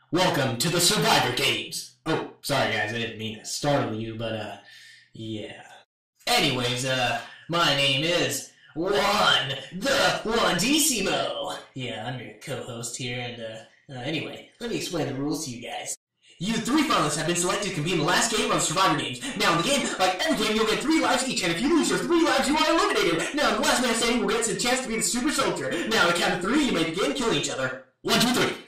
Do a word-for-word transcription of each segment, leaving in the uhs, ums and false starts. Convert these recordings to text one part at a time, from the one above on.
Welcome to the Survivor Games. Oh, sorry guys, I didn't mean to startle you, but uh, yeah. Anyways, uh, my name is Juan the Juandissimo. Yeah, I'm your co-host here, and uh, uh, anyway, let me explain the rules to you guys. You three finalists have been selected to compete in the last game of Survivor Games. Now, in the game, like every game, you'll get three lives each, and if you lose your three lives, you are eliminated. Now, the last man standing will get the chance to be the Super Soldier. Now, at the count of three, you may begin killing each other. One, two, three.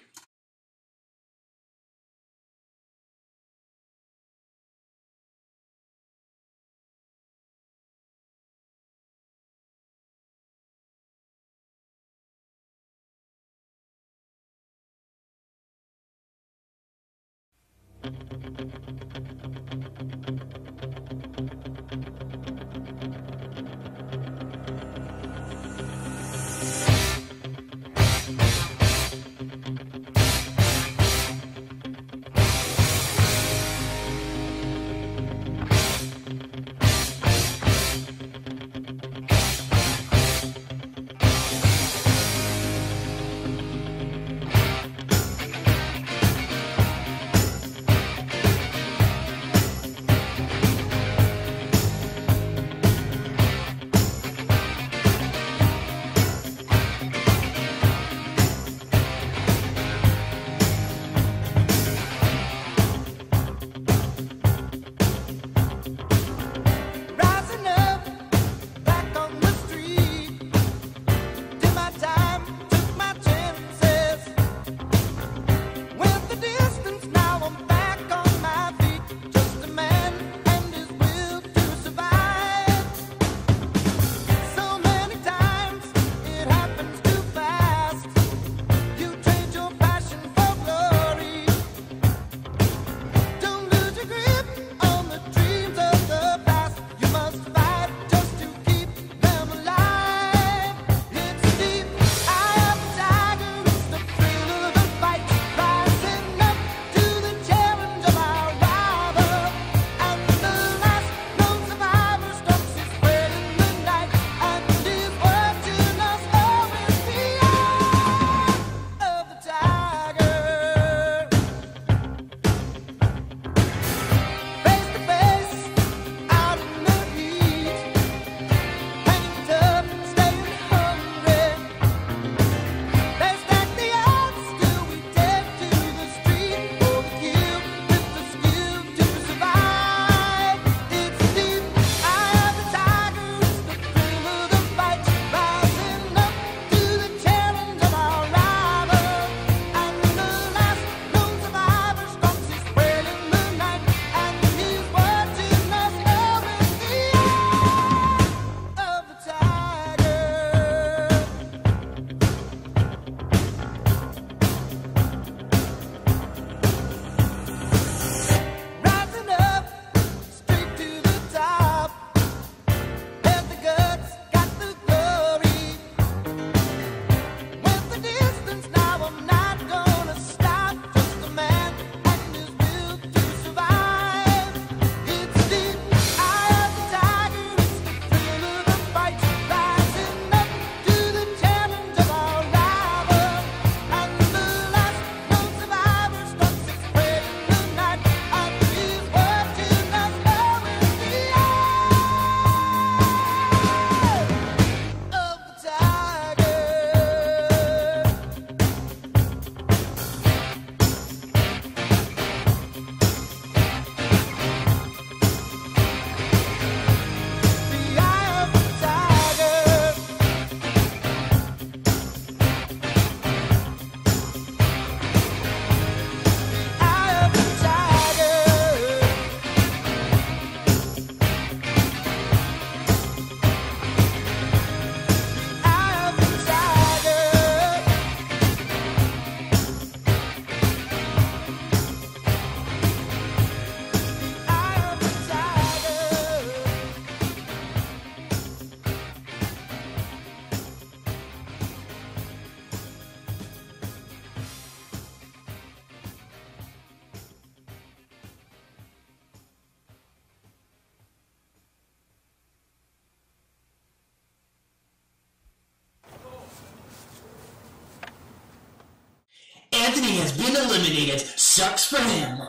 eliminated. Sucks for him.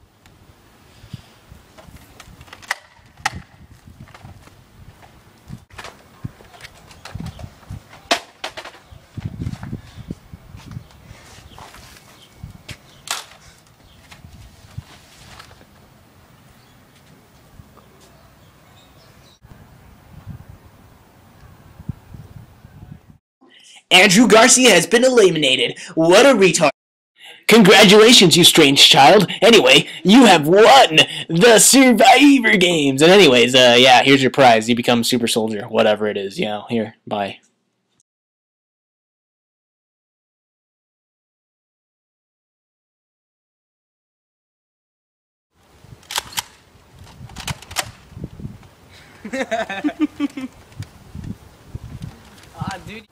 Andrew Garcia has been eliminated. What a retard. Congratulations, you strange child. Anyway, you have won the Survivor Games. And anyways, uh, yeah, here's your prize. You become Super Soldier, whatever it is. You know, here, bye. Ah, dude.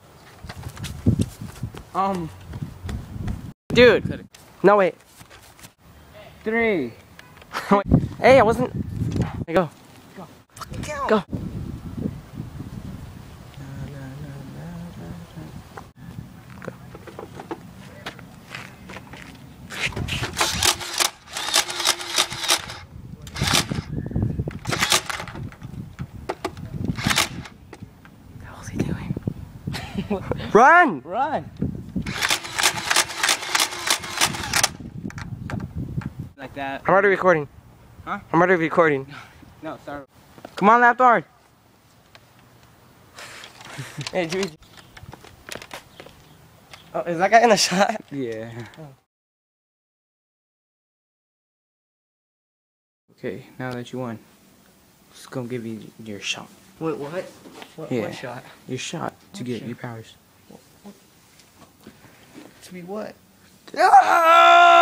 Um. Dude. No, wait. Three. Wait. Hey, I wasn't. Hey, go. Go. Go. Go. What's he doing? Run! Run! Like that. I'm already recording. Huh? I'm already recording. No, sorry. Come on, lap guard. Hey, do we... Oh, is that guy in the shot? Yeah. Oh. Okay, now that you won, let's go give you your shot. Wait, what? What, yeah. What shot? Your shot to what get shot? Your powers. What, what? To be what? Ah!